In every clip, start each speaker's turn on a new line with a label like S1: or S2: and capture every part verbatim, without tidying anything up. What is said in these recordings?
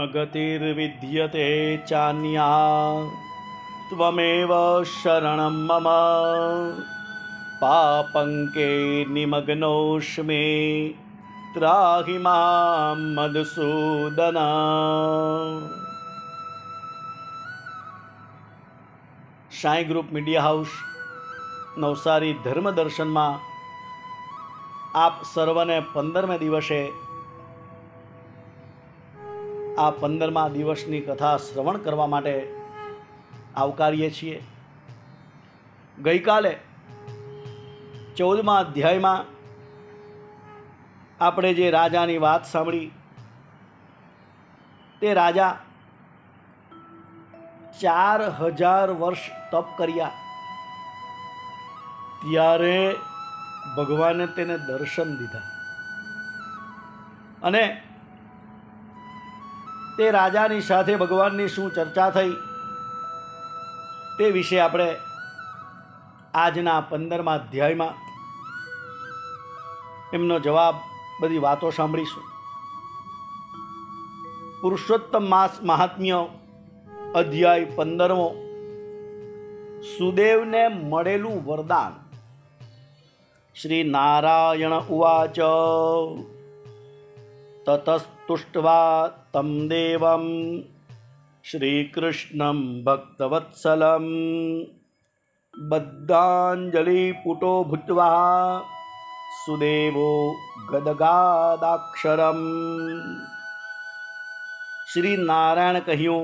S1: गतिर्विद्यते चान्या त्वमेव शरणं मम पापंके निमग्नोऽस्मि त्राहि मां मधुसूदन। Sai group media house Navsari धर्म दर्शन में आप सर्वने पंदरमे दिवसे आ पंदरमा दिवसनी कथा श्रवण करवा माटे आवकारीए छीए। गई काले चौदमा अध्याय में आपणे जे राजानी वात सांभळी ते राजा चार हजार वर्ष तप कर्या त्यारे भगवाने तेने दर्शन दीधा अने ते राजानी साथे भगवाननी शुं चर्चा थई ते विषे आपणे आजना पंदरमा अध्याय में एमनो जवाब बधी वातो सांभळीशुं। पुरुषोत्तम मास महात्म्य अध्याय पंदरमो सुदेव ने मळेलुं वरदान। श्री नारायण उवाच ततस्तुष्ट्वा तं देवं श्रीकृष्णं भक्तवत्सलं बद्धाञ्जलिपुटो भूत्वा सुदेवो गदगादाक्षरम्। श्री नारायण कह्યું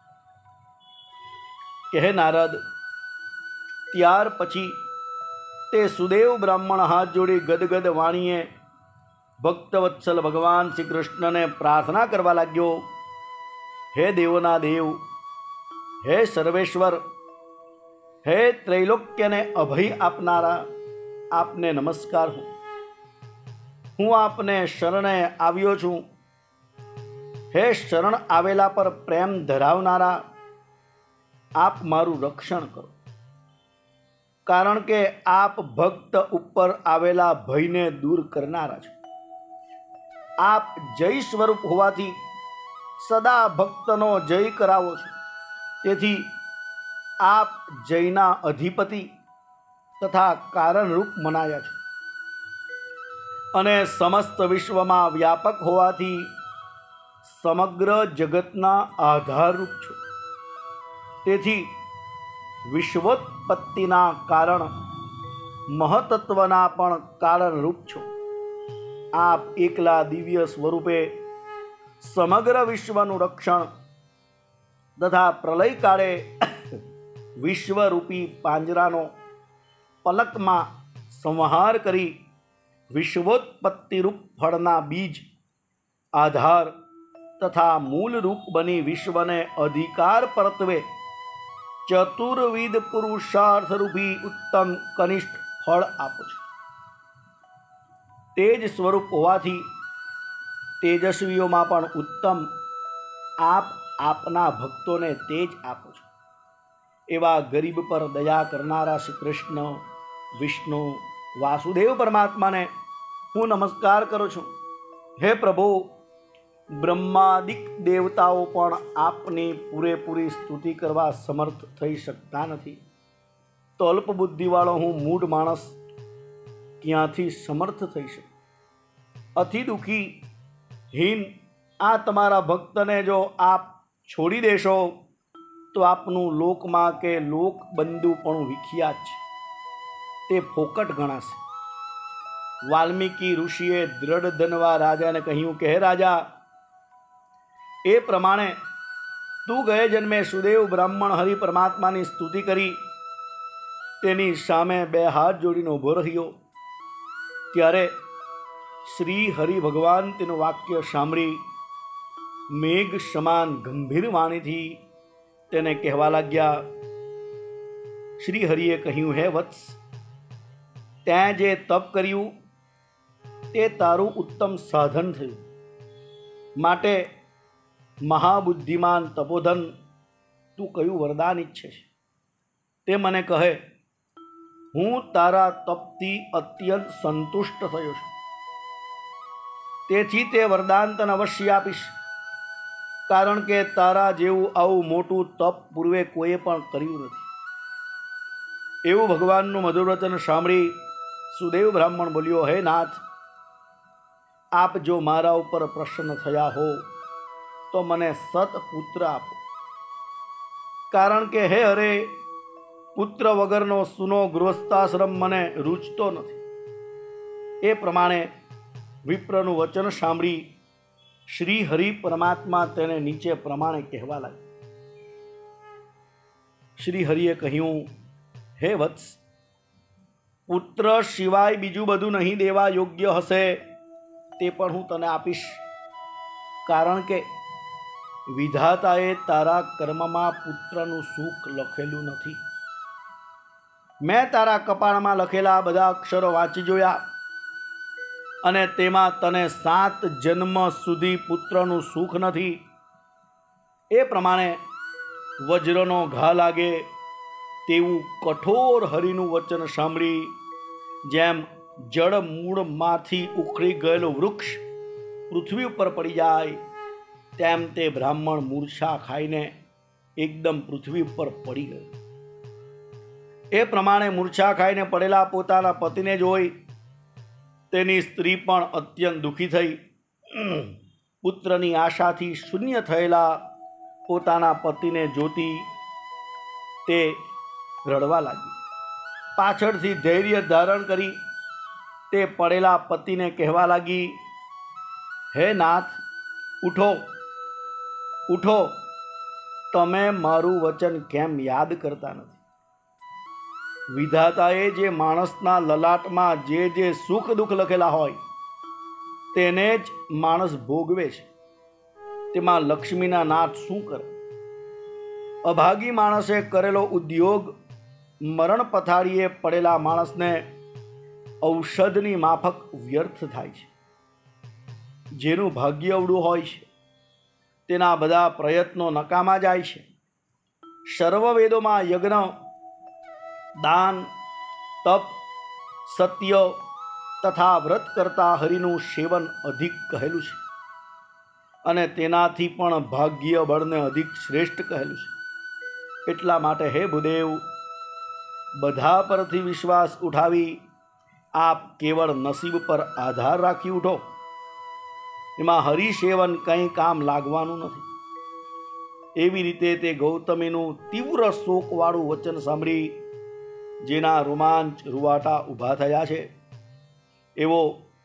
S1: કે હે નારદ, ત્યાર પછી તે સુદેવ બ્રાહ્મણ હાથ જોડી ગદગદ વાણીએ ભક્તવત્સલ ભગવાન શ્રી કૃષ્ણને પ્રાર્થના કરવા લાગ્યો। હે દેવોના દેવ, હે સર્વેશ્વર, હે ત્રૈલોક્યને અભય આપનારા, આપને નમસ્કાર। હું હું આપને શરણે આવ્યો છું। હે શરણ આવેલા પર પ્રેમ ધરાવનારા, आप मारू रक्षण करो, कारण के आप भक्त ऊपर आवेला भय ने दूर करनारा छो। आप जय स्वरूप होवाथी सदा भक्तनो जय करावो छो, तेथी आप जयना अधिपति तथा कारण रूप मनाया छो अने समस्त विश्व में व्यापक होवाथी समग्र जगतना आधार रूप छो। तेथी विश्वोत्पत्तिना कारण महतत्वना पण कारण रूप छो। आप एकला दिव्य स्वरूपे समग्र विश्वनु रक्षण तथा प्रलय काळे विश्वरूपी પાંજરાનો પલકમાં संहार करी विश्वोत्पत्ति रूप फळना बीज आधार तथा मूल रूप बनी विश्वने अधिकार परत्वे चतुर्विध पुरुषार्थ रूपी उत्तम कनिष्ठ फल आपो छो। तेज स्वरूप होवाथी तेजस्वीओमां पण उत्तम आप आपना भक्तोने तेज आपो छो। एवा गरीब पर दया करनारा श्री कृष्ण, विष्णु, वासुदेव परमात्मा ने हूँ नमस्कार करूँ छूँ। हे प्रभु, ब्रह्मादिक देवताओं पण आपनी पूरेपूरी स्तुति करवा समर्थ थई शकता नथी, तो अल्प बुद्धिवाळो हूँ मूढ़ माणस क्यांथी समर्थ थई शके। अति दुखी हीन आ तमारा भक्तने जो आप छोड़ी देशो तो आपनु लोक में के लोक बंधुपणु विख्यात छे, ते फोकट गणाशे। वाल्मीकि ऋषिए दृढ़ धनवा राजा ने कह्युं के हे राजा, ए प्रमाणे तू गए जन्मे सुदेव ब्राह्मण हरि परमात्मा की स्तुति करी तेनी सामे बे हाथ जोड़ीने उभो रह्यो। त्यारे श्री हरि भगवान तेनु वाक्य सांभळी मेघ समान गंभीर वाणीथी तेने कहेवा लाग्या। श्री हरिए कह्युं, हे वत्स, ते जे तप कर्युं ते तारुं उत्तम साधन थयुं, माटे महाबुद्धिमान तपोधन तू कયું वरदान इच्छे छे ते मने कहे। हूँ तारा तपथी अत्यंत संतुष्ट थयो छुं, तेथी ते वरदान तने अवश्य आपीश। કારણ કે તારા જેવું આવું મોટું તપ પૂર્વે કોઈએ પણ કર્યું નથી. એવું ભગવાનનું મધુર વચન સાંભળી સુદેવ બ્રાહ્મણ બોલ્યો, હે નાથ, આપ જો મારા ઉપર પ્રસન્ન થયા હો તો મને સત પુત્ર આપો. કારણ કે હે હરે, પુત્ર વગરનો સુનો ગૃહસ્થાશ્રમ મને રૂચતો નથી. એ પ્રમાણે વિપ્રનું વચન સાંભળી શ્રી હરિ પરમાત્મા તેને નીચે પ્રમાણે કહેવા લાગ્યા. શ્રી હરિએ કહ્યું, હે વત્સ, પુત્ર સિવાય બીજું બધું નહીં દેવા યોગ્ય હશે તે પણ હું તને આપીશ. કારણ કે વિધાતાએ તારા કર્મમાં પુત્રનું સુખ લખેલું નથી. મેં તારા કપાળમાં લખેલા બધા અક્ષરો વાંચી જોયા અને તેમાં તને સાત જન્મ સુધી પુત્રનું સુખ નથી. એ પ્રમાણે વજ્રનો ઘા લાગે તેવું કઠોર હરિનું વચન સાંભળી જેમ જળ મૂળમાંથી ઉખડી ગયેલું વૃક્ષ પૃથ્વી ઉપર પડી જાય તેમ તે બ્રાહ્મણ મૂર્છા ખાઈને એકદમ પૃથ્વી ઉપર પડી ગયો. એ પ્રમાણે મૂર્છા ખાઈને પડેલા પોતાના પતિને જોઈ તેની સ્ત્રી પણ અત્યંત દુઃખી થઈ. પુત્રની આશાથી શૂન્ય થયેલા પોતાના પતિને જોતી તે રડવા લાગી. પાછળથી ધૈર્ય ધારણ કરી તે પડેલા પતિને કહેવા લાગી, હે નાથ, ઉઠો ઉઠો, તમે મારું વચન કેમ યાદ કરતા નથી? વિધાતાએ જે માણસના લલાટમાં જે જે સુખ દુઃખ લખેલા હોય તેને જ માણસ ભોગવે છે. તેમાં લક્ષ્મીના નાથ શું કરે? અભાગી માણસે કરેલો ઉદ્યોગ મરણ પથારીએ પડેલા માણસને ઔષધની માફક વ્યર્થ થાય છે. જેનું ભાગ્ય અવળું હોય છે તેના બધા પ્રયત્નો નકામા જાય છે. સર્વ વેદોમાં યજ્ઞ, દાન, તપ, સત્ય તથા વ્રત કરતા હરિનું સેવન અધિક કહેલું છે અને તેનાથી પણ ભાગ્ય બળને અધિક શ્રેષ્ઠ કહેલું છે. એટલા માટે હે ભૂદેવ, બધા પરથી વિશ્વાસ ઉઠાવી આપ કેવળ નસીબ પર આધાર રાખી ઉઠો. એમાં હરિસેવન કંઈ કામ લાગવાનું નથી. એવી રીતે તે ગૌતમીનું તીવ્ર શોકવાળું વચન સાંભળી જેના રોમાંચ રૂવાટા ઊભા થયા છે એવો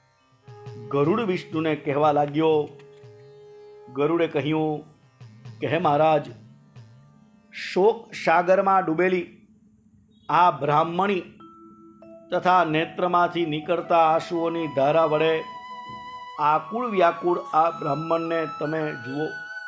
S1: ગરુડ વિષ્ણુને કહેવા લાગ્યો. ગરુડે કહ્યું કે હે મહારાજ, શોક સાગરમાં ડૂબેલી આ બ્રાહ્મણી તથા નેત્રમાંથી નીકળતા આંસુઓની ધારા વડે આકુળ વ્યાકુળ આ બ્રાહ્મણને તમે જુઓ.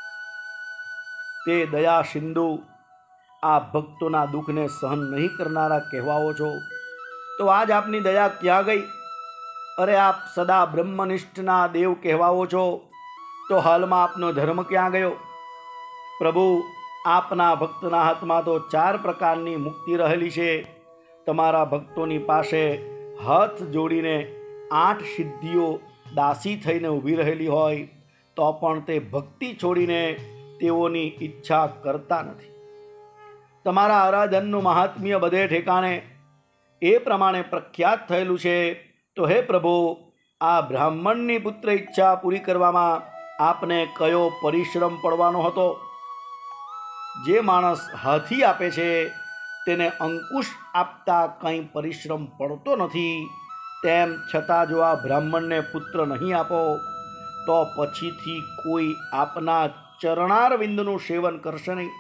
S1: તે દયા સિંધુ આ ભક્તોના દુઃખને સહન નહીં કરનારા કહેવાઓ છો, તો આજ આપની દયા ક્યાં ગઈ? અરે આપ સદા બ્રહ્મનિષ્ઠના દેવ કહેવાઓ છો, તો હાલમાં આપનો ધર્મ ક્યાં ગયો? પ્રભુ, આપના ભક્તના હાથમાં તો ચાર પ્રકારની મુક્તિ રહેલી છે. તમારા ભક્તોની પાસે હાથ જોડીને આઠ સિદ્ધિઓ દાસી થઈને ઊભી રહેલી હોય તો પણ તે ભક્તિ છોડીને તેઓની ઈચ્છા કરતા નથી. તમારા આરાધનનું મહાત્મ્ય બધે ઠેકાણે એ પ્રમાણે પ્રખ્યાત થયેલું છે. તો હે પ્રભુ, આ બ્રાહ્મણની પુત્ર ઈચ્છા પૂરી કરવામાં આપને કયો પરિશ્રમ પડવાનો હતો? જે માણસ હાથી આપે છે તેને અંકુશ આપતા કંઈ પરિશ્રમ પડતો નથી. તેમ છતાં જો આ બ્રાહ્મણને પુત્ર નહીં આપો તો પછીથી કોઈ આપના ચરણારવિંદનું સેવન કરશે નહીં.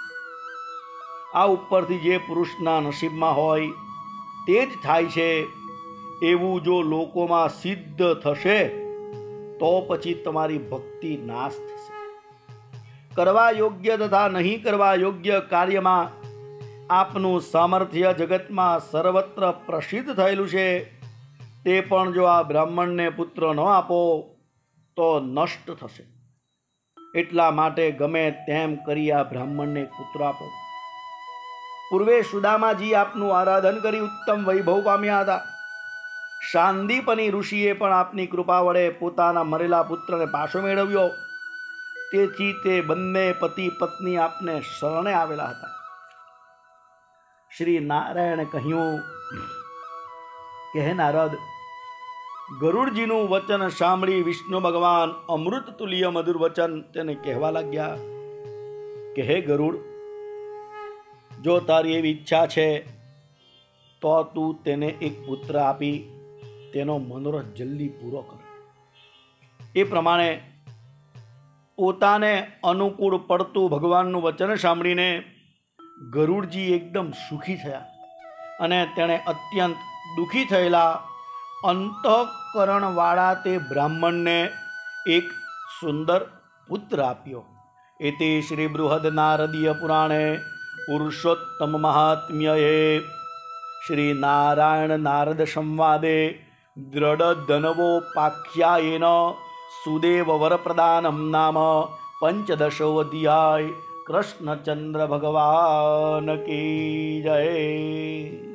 S1: આ ઉપરથી જે પુરુષના નસીબમાં હોય તે જ થાય છે એવું જો લોકોમાં સિદ્ધ થશે તો પછી તમારી ભક્તિ નાશ થશે. કરવા યોગ્ય તથા નહીં કરવા યોગ્ય કાર્યમાં આપનું સામર્થ્ય જગતમાં સર્વત્ર પ્રસિદ્ધ થયેલું છે. તે પણ જો આ બ્રાહ્મણને પુત્ર ન આપો તો નષ્ટ થશે. એટલા માટે ગમે તેમ કરી આ બ્રાહ્મણને પુત્ર આપો. પૂર્વે સુદામાજી આપનું આરાધન કરી ઉત્તમ વૈભવ પામ્યા હતા. સાંદીપની ઋષિએ પણ આપની કૃપા વડે પોતાના મરેલા પુત્રને પાછો મેળવ્યો. તેથી તે બંને પતિ પત્ની આપને શરણે આવેલા હતા. શ્રી નારાયણે કહ્યું કે હે નારદ, ગરુડજીનું વચન સાંભળી વિષ્ણુ ભગવાન અમૃત તુલ્ય મધુર વચન તેને કહેવા લાગ્યા કે હે ગરુડ, જો તારી એવી ઈચ્છા છે તો તું તેને એક પુત્ર આપી તેનો મનોરથ જલ્દી પૂરો કર. એ પ્રમાણે પોતાને અનુકૂળ પડતું ભગવાનનું વચન સાંભળીને ગરુડજી એકદમ સુખી થયા અને તેણે અત્યંત દુઃખી થયેલા અંતઃકરણવાળા તે બ્રાહ્મણને એક સુંદર પુત્ર આપ્યો. એતે શ્રી બૃહદ નારદીય પુરાણે પુરુષોત્તમ મહાત્મ્યએ શ્રી નારાયણ નારદ સંવાદે દ્રઢ ધનવોપાખ્યાયેન સુદેવ વરપ્રદાનમ નામ પંચદશો અધ્યાય. કૃષ્ણચંદ્ર ભગવાન કી જય.